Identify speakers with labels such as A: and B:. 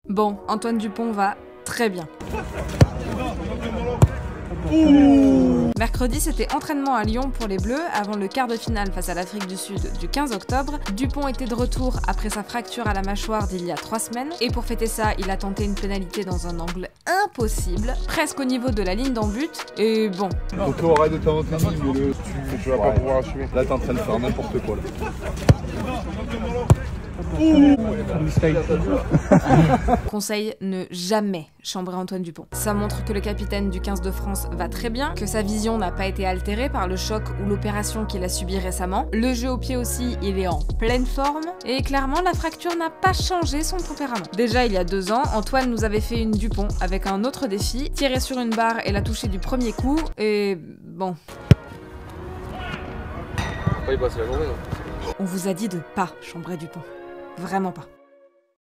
A: Bon, Antoine Dupont va très bien. Mercredi, c'était entraînement à Lyon pour les Bleus avant le quart de finale face à l'Afrique du Sud du 15 octobre. Dupont était de retour après sa fracture à la mâchoire d'il y a 3 semaines et pour fêter ça, il a tenté une pénalité dans un angle impossible, presque au niveau de la ligne d'en but et bon.
B: Donc arrête de t'inventer, mais tu vas pas pouvoir assumer. Là t'es en train de faire n'importe quoi là.
A: Conseil, ne jamais chambrer Antoine Dupont. Ça montre que le capitaine du 15 de France va très bien, que sa vision n'a pas été altérée par le choc ou l'opération qu'il a subi récemment. Le jeu au pied aussi, il est en pleine forme. Et clairement, la fracture n'a pas changé son tempérament. Déjà, il y a 2 ans, Antoine nous avait fait une Dupont avec un autre défi, tirer sur une barre et la toucher du premier coup, et bon.
C: Après, il passe la journée, non ?
A: On vous a dit de pas chambrer Dupont. Vraiment pas.